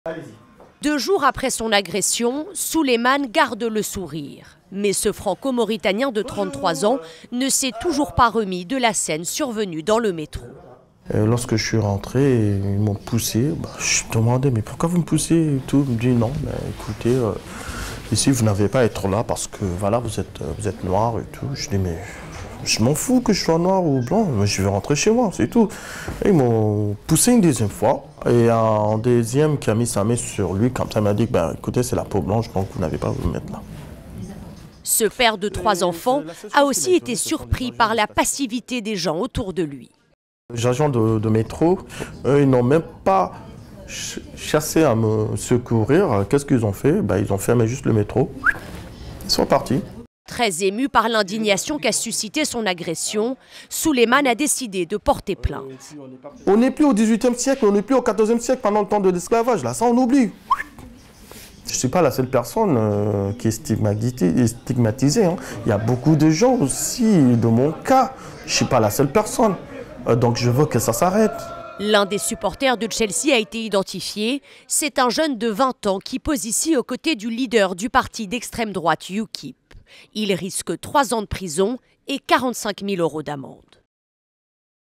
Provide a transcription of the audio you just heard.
2 jours après son agression, Souleymane garde le sourire. Mais ce franco-mauritanien de 33 ans ne s'est toujours pas remis de la scène survenue dans le métro. Lorsque je suis rentré, ils m'ont poussé. Je demandais, mais pourquoi vous me poussez et tout. Ils me disent non, écoutez, ici vous n'avez pas à être là parce que voilà, vous êtes noir et tout. Je dis mais je m'en fous que je sois noir ou blanc, je vais rentrer chez moi, c'est tout. Et ils m'ont poussé une deuxième fois. Et un deuxième qui a mis sa main sur lui, comme ça, il m'a dit, écoutez, c'est la peau blanche, donc vous n'avez pas à vous mettre là. Ce père de 3 enfants a aussi été surpris par la passivité des gens autour de lui. Les agents de métro, eux, ils n'ont même pas chassé à me secourir. Qu'est-ce qu'ils ont fait? Ils ont fermé juste le métro. Ils sont partis. Très ému par l'indignation qu'a suscité son agression, Souleymane a décidé de porter plainte. On n'est plus au XVIIIe siècle, on n'est plus au XIVe siècle pendant le temps de l'esclavage. Là, ça, on oublie. Je ne suis pas la seule personne qui est stigmatisée. Hein. Il y a beaucoup de gens aussi de mon cas. Je ne suis pas la seule personne. Donc je veux que ça s'arrête. L'un des supporters de Chelsea a été identifié. C'est un jeune de 20 ans qui pose ici aux côtés du leader du parti d'extrême droite UKIP. Il risque 3 ans de prison et 45 000 € d'amende.